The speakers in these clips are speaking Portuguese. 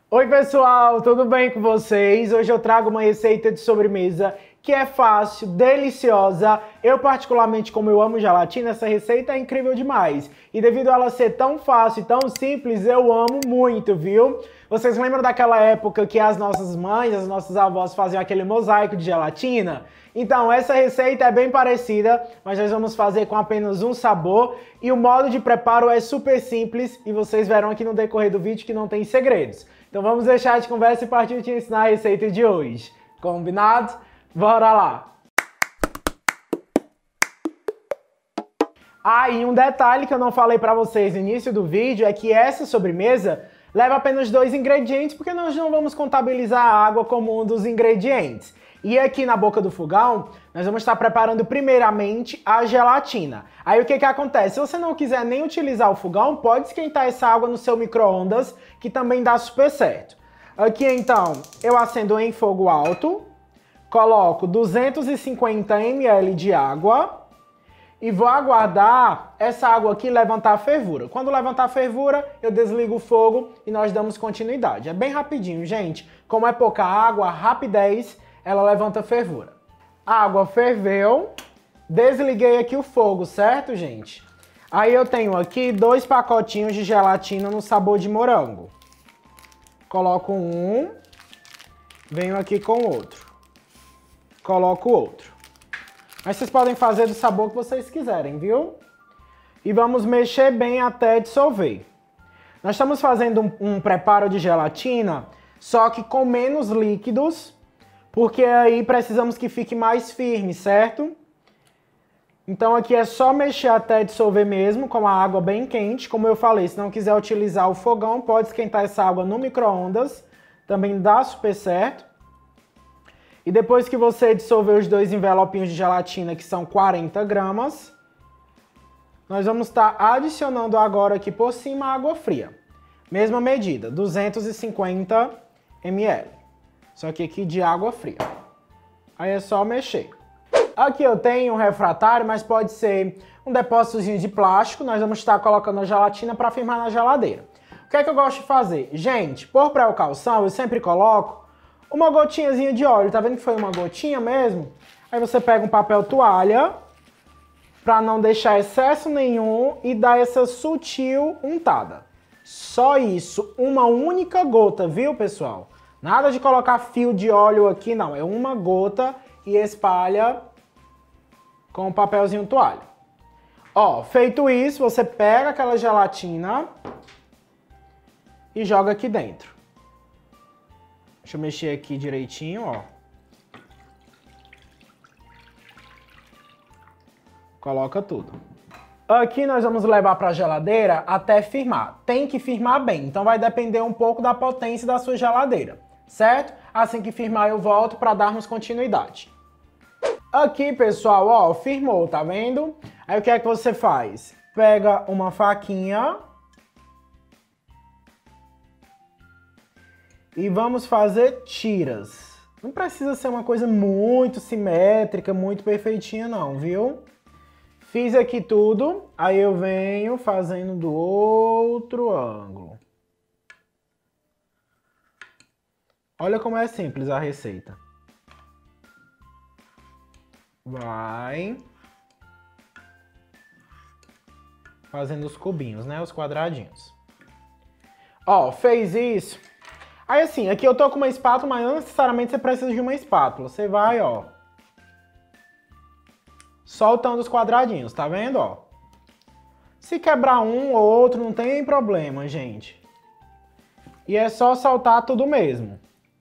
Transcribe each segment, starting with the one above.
Oi pessoal, tudo bem com vocês? Hoje eu trago uma receita de sobremesa que é fácil, deliciosa. Eu particularmente, como eu amo gelatina, essa receita é incrível demais. E devido a ela ser tão fácil e tão simples, eu amo muito, viu? Vocês lembram daquela época que as nossas mães, as nossas avós faziam aquele mosaico de gelatina? Então, essa receita é bem parecida, mas nós vamos fazer com apenas um sabor e o modo de preparo é super simples e vocês verão aqui no decorrer do vídeo que não tem segredos. Então vamos deixar de conversa e partir te ensinar a receita de hoje. Combinado? Bora lá! E um detalhe que eu não falei para vocês no início do vídeo é que essa sobremesa leva apenas 2 ingredientes, porque nós não vamos contabilizar a água como um dos ingredientes. E aqui na boca do fogão, nós vamos estar preparando primeiramente a gelatina. Aí o que acontece? Se você não quiser nem utilizar o fogão, pode esquentar essa água no seu micro-ondas, que também dá super certo. Aqui então, eu acendo em fogo alto, coloco 250 ml de água e vou aguardar essa água aqui levantar a fervura. Quando levantar a fervura, eu desligo o fogo e nós damos continuidade. É bem rapidinho, gente. Como é pouca água, rapidez, ela levanta a fervura. A água ferveu, desliguei aqui o fogo, certo, gente? Aí eu tenho aqui 2 pacotinhos de gelatina no sabor de morango. Coloco um, venho aqui com outro. Coloco outro. Mas vocês podem fazer do sabor que vocês quiserem, viu? E vamos mexer bem até dissolver. Nós estamos fazendo um preparo de gelatina, só que com menos líquidos, porque aí precisamos que fique mais firme, certo? Então aqui é só mexer até dissolver mesmo, com a água bem quente. Como eu falei, se não quiser utilizar o fogão, pode esquentar essa água no micro-ondas, também dá super certo. E depois que você dissolver os 2 envelopinhos de gelatina, que são 40 gramas, nós vamos estar adicionando agora aqui por cima água fria. Mesma medida, 250 ml. Só que aqui de água fria. Aí é só mexer. Aqui eu tenho um refratário, mas pode ser um depósitozinho de plástico. Nós vamos estar colocando a gelatina para firmar na geladeira. O que é que eu gosto de fazer? Gente, por precaução, eu sempre coloco uma gotinhazinha de óleo. Tá vendo que foi uma gotinha mesmo? Aí você pega um papel toalha, para não deixar excesso nenhum e dar essa sutil untada. Só isso, uma única gota, viu, pessoal? Nada de colocar fio de óleo aqui, não. É uma gota e espalha com o papelzinho toalha. Ó, feito isso, você pega aquela gelatina e joga aqui dentro. Deixa eu mexer aqui direitinho, ó. Coloca tudo. Aqui nós vamos levar para a geladeira até firmar. Tem que firmar bem, então vai depender um pouco da potência da sua geladeira, certo? Assim que firmar eu volto para darmos continuidade. Aqui, pessoal, ó, firmou, tá vendo? Aí o que é que você faz? Pega uma faquinha e vamos fazer tiras. Não precisa ser uma coisa muito simétrica, muito perfeitinha não, viu? Fiz aqui tudo, aí eu venho fazendo do outro ângulo. Olha como é simples a receita. Vai fazendo os cubinhos, né? Os quadradinhos. Ó, fez isso. Aí assim, aqui eu tô com uma espátula, mas não necessariamente você precisa de uma espátula. Você vai, ó, soltando os quadradinhos, tá vendo, ó? Se quebrar um ou outro, não tem problema, gente. E é só soltar tudo mesmo.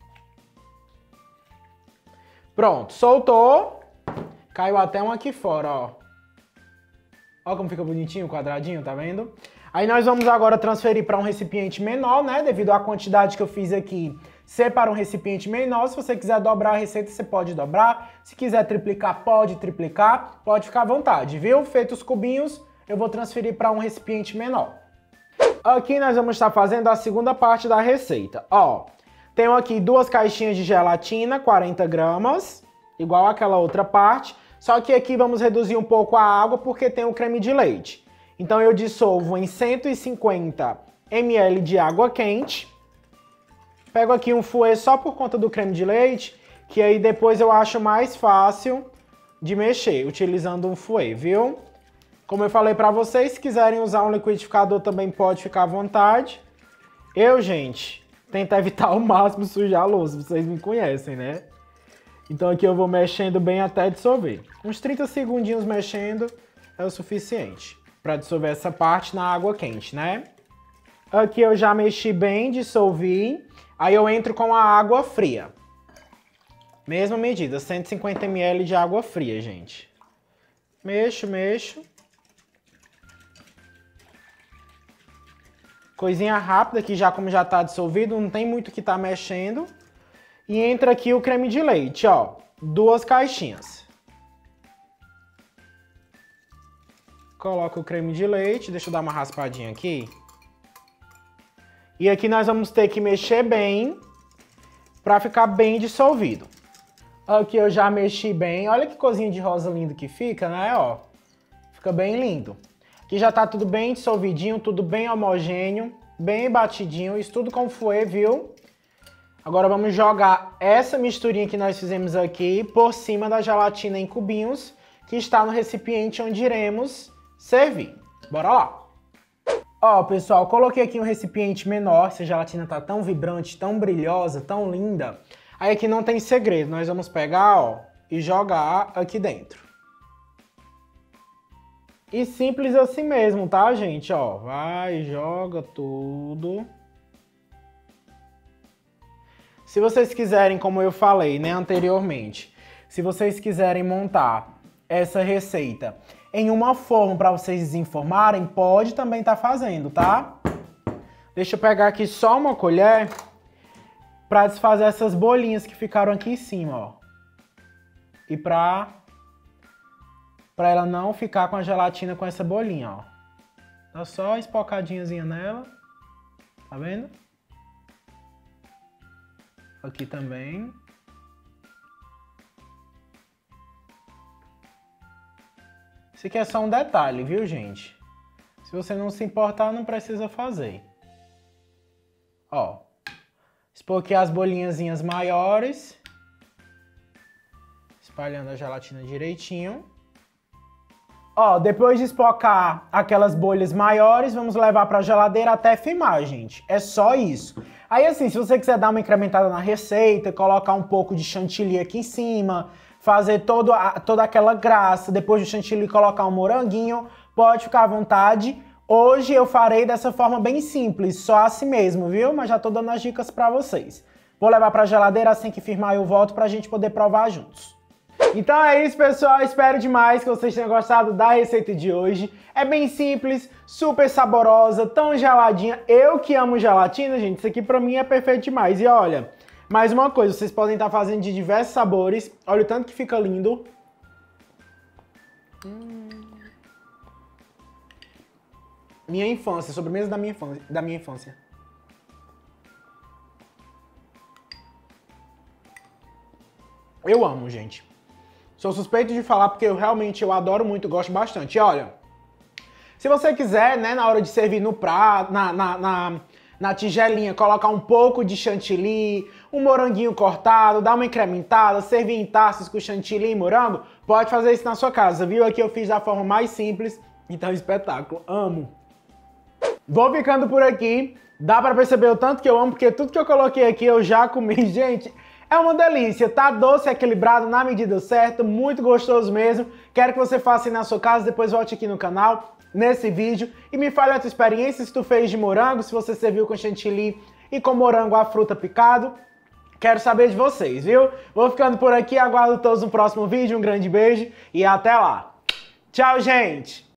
Pronto, soltou. Caiu até um aqui fora, ó. Ó como fica bonitinho o quadradinho, tá vendo? Aí nós vamos agora transferir para um recipiente menor, né? Devido à quantidade que eu fiz aqui, ser para um recipiente menor. Se você quiser dobrar a receita, você pode dobrar. Se quiser triplicar, pode triplicar. Pode ficar à vontade, viu? Feitos os cubinhos, eu vou transferir para um recipiente menor. Aqui nós vamos estar fazendo a segunda parte da receita. Ó, tenho aqui 2 caixinhas de gelatina, 40 gramas, igual aquela outra parte. Só que aqui vamos reduzir um pouco a água porque tem o creme de leite. Então eu dissolvo em 150 ml de água quente. Pego aqui um fouet só por conta do creme de leite, que aí depois eu acho mais fácil de mexer, utilizando um fouet, viu? Como eu falei pra vocês, se quiserem usar um liquidificador também pode ficar à vontade. Eu, gente, tento evitar ao máximo sujar a louça, vocês me conhecem, né? Então aqui eu vou mexendo bem até dissolver. Uns 30 segundinhos mexendo é o suficiente para dissolver essa parte na água quente, né? Aqui eu já mexi bem, dissolvi. Aí eu entro com a água fria. Mesma medida, 150 ml de água fria, gente. Mexo, mexo. Coisinha rápida, que já como já tá dissolvido, não tem muito que tá mexendo. E entra aqui o creme de leite, ó. 2 caixinhas. Coloco o creme de leite, deixa eu dar uma raspadinha aqui. E aqui nós vamos ter que mexer bem para ficar bem dissolvido. Aqui eu já mexi bem, olha que coisinha de rosa lindo que fica, né, ó. Fica bem lindo. Aqui já tá tudo bem dissolvidinho, tudo bem homogêneo, bem batidinho, isso tudo com fouet, viu? Agora vamos jogar essa misturinha que nós fizemos aqui por cima da gelatina em cubinhos, que está no recipiente onde iremos servir. Bora lá! Ó, pessoal, coloquei aqui um recipiente menor, essa gelatina tá tão vibrante, tão brilhosa, tão linda. Aí aqui não tem segredo, nós vamos pegar, ó, e jogar aqui dentro. E simples assim mesmo, tá, gente? Ó, vai, joga tudo. Se vocês quiserem, como eu falei, né, anteriormente, se vocês quiserem montar essa receita em uma forma para vocês desenformarem, pode também estar fazendo, tá? Deixa eu pegar aqui só uma colher para desfazer essas bolinhas que ficaram aqui em cima, ó. E para ela não ficar com a gelatina com essa bolinha, ó. Dá só espocadinhazinha nela, tá vendo? Aqui também. Isso aqui é só um detalhe, viu, gente? Se você não se importar, não precisa fazer. Ó. Espoquei as bolinhazinhas maiores. Espalhando a gelatina direitinho. Ó, depois de espocar aquelas bolhas maiores, vamos levar para a geladeira até firmar, gente. É só isso. Aí assim, se você quiser dar uma incrementada na receita, colocar um pouco de chantilly aqui em cima, fazer toda aquela graça, depois do chantilly colocar um moranguinho, pode ficar à vontade. Hoje eu farei dessa forma bem simples, só assim mesmo, viu? Mas já tô dando as dicas para vocês. Vou levar para a geladeira, assim que firmar eu volto para a gente poder provar juntos. Então é isso, pessoal, espero demais que vocês tenham gostado da receita de hoje. É bem simples, super saborosa, tão geladinha. Eu que amo gelatina, gente, isso aqui pra mim é perfeito demais. E olha, mais uma coisa, vocês podem estar fazendo de diversos sabores. Olha o tanto que fica lindo. Minha infância, sobremesa da minha infância. Eu amo, gente. Sou suspeito de falar porque eu realmente adoro muito, gosto bastante. E olha, se você quiser, né, na hora de servir no prato, na tigelinha, colocar um pouco de chantilly, um moranguinho cortado, dar uma incrementada, servir em taças com chantilly e morango, pode fazer isso na sua casa, viu? Aqui eu fiz da forma mais simples, então espetáculo, amo. Vou ficando por aqui, dá pra perceber o tanto que eu amo, porque tudo que eu coloquei aqui eu já comi, gente. É uma delícia, tá doce, equilibrado, na medida certa, muito gostoso mesmo. Quero que você faça aí na sua casa, depois volte aqui no canal, nesse vídeo, e me fale a tua experiência, se tu fez de morango, se você serviu com chantilly e com morango à fruta picado. Quero saber de vocês, viu? Vou ficando por aqui, aguardo todos no próximo vídeo, um grande beijo e até lá. Tchau, gente!